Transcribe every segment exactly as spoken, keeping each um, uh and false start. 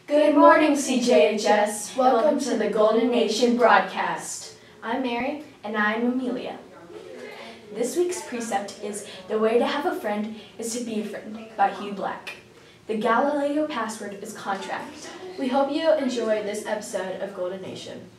Good morning, C J H S. Welcome to the Golden Nation broadcast. I'm Mary. And I'm Amelia. This week's precept is, "The way to have a friend is to be a friend," by Hugh Black. The Galileo password is contract. We hope you enjoy this episode of Golden Nation.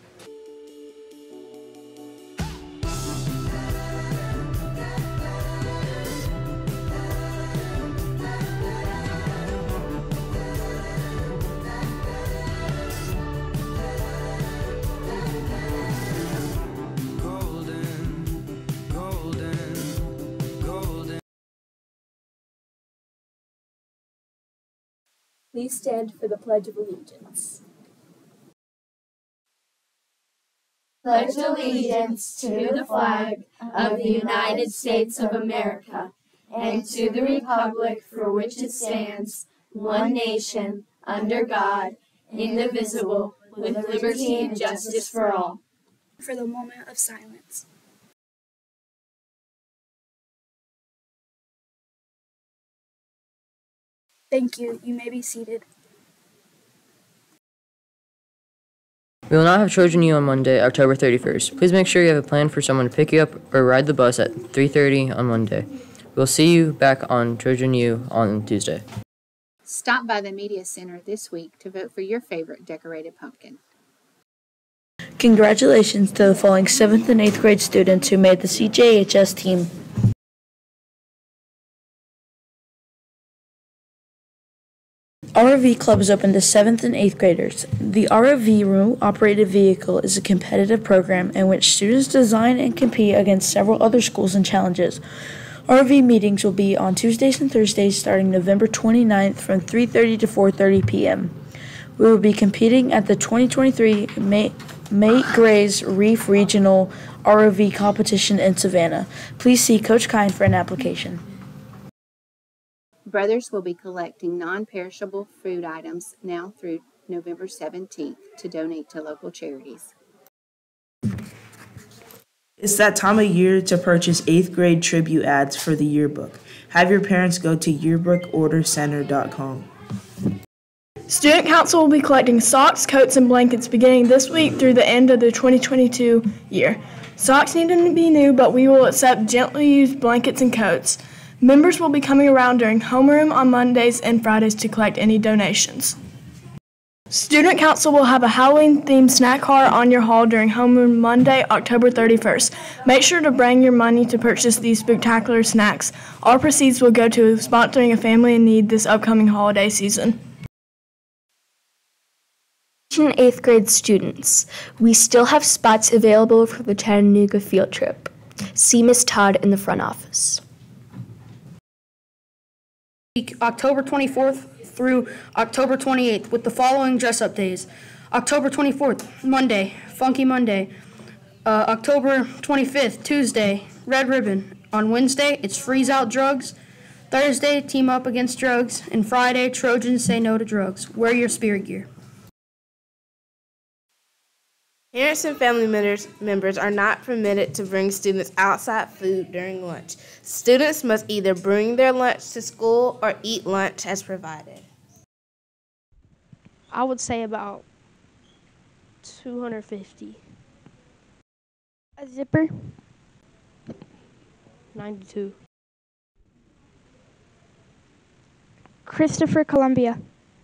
Please stand for the Pledge of Allegiance. Pledge allegiance to the flag of the United States of America and to the republic for which it stands, one nation, under God, indivisible, with liberty and justice for all. For the moment of silence. Thank you. You may be seated. We will not have Trojan U on Monday, October thirty-first. Please make sure you have a plan for someone to pick you up or ride the bus at three thirty on Monday. We'll see you back on Trojan U on Tuesday. Stop by the Media Center this week to vote for your favorite decorated pumpkin. Congratulations to the following seventh and eighth grade students who made the C J H S team. R O V Club is open to seventh and eighth graders. The R O V Remote Operated Vehicle is a competitive program in which students design and compete against several other schools and challenges. R O V meetings will be on Tuesdays and Thursdays starting November twenty-ninth from three thirty to four thirty p m We will be competing at the twenty twenty-three May Mate Gray's Reef Regional R O V competition in Savannah. Please see Coach Kine for an application. Brothers will be collecting non-perishable food items now through November seventeenth to donate to local charities. It's that time of year to purchase eighth grade tribute ads for the yearbook. Have your parents go to yearbook order center dot com. Student Council will be collecting socks, coats, and blankets beginning this week through the end of the twenty twenty-two year. Socks need to be new, but we will accept gently used blankets and coats. Members will be coming around during homeroom on Mondays and Fridays to collect any donations. Student Council will have a Halloween-themed snack car on your hall during homeroom Monday, October thirty-first. Make sure to bring your money to purchase these spectacular snacks. All proceeds will go to sponsoring a family in need this upcoming holiday season. eighth grade students, we still have spots available for the Chattanooga field trip. See Miss Todd in the front office. October twenty-fourth through October twenty-eighth with the following dress-up days. October twenty-fourth, Monday, Funky Monday. Uh, October twenty-fifth, Tuesday, Red Ribbon. On Wednesday, it's Freeze Out Drugs. Thursday, Team Up Against Drugs. And Friday, Trojans Say No to Drugs. Wear your spirit gear. Parents and family members, members are not permitted to bring students outside food during lunch. Students must either bring their lunch to school or eat lunch as provided. I would say about two hundred fifty. A zipper? ninety-two. Christopher Columbia.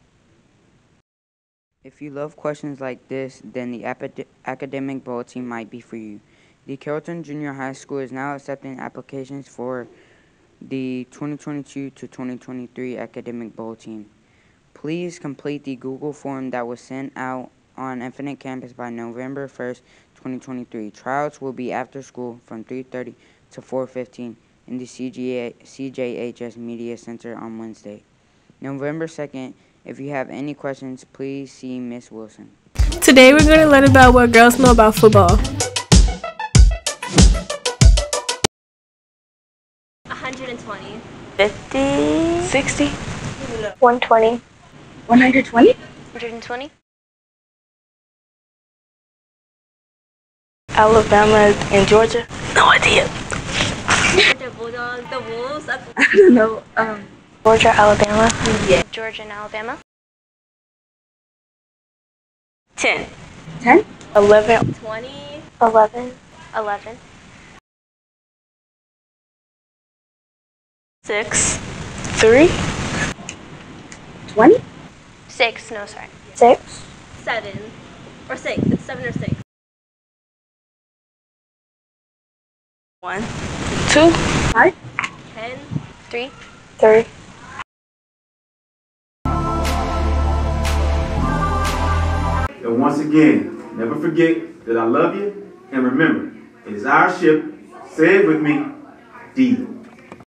If you love questions like this, then the academic bulletin might be for you. The Carrollton Junior High School is now accepting applications for the twenty twenty-two to twenty twenty-three academic bulletin. Please complete the Google form that was sent out on Infinite Campus by November first, twenty twenty-three. Tryouts will be after school from three thirty to four fifteen in the C J H S Media Center on Wednesday, November second. If you have any questions, please see Miss Wilson. Today we're going to learn about what girls know about football. one hundred twenty. fifty. sixty. one hundred twenty. one hundred twenty? one hundred twenty. Alabama and Georgia? No idea. The Bulldogs, the Wolves? I don't know. Um, Georgia, Alabama? Yeah. Georgia and Alabama. ten. ten. eleven. twenty. eleven. eleven. six. three. twenty. six. No, sorry. six. seven. Or six. It's seven or six. one. two. five. ten. three. three. And once again, never forget that I love you, and remember, it is our ship, say it with me, Deal.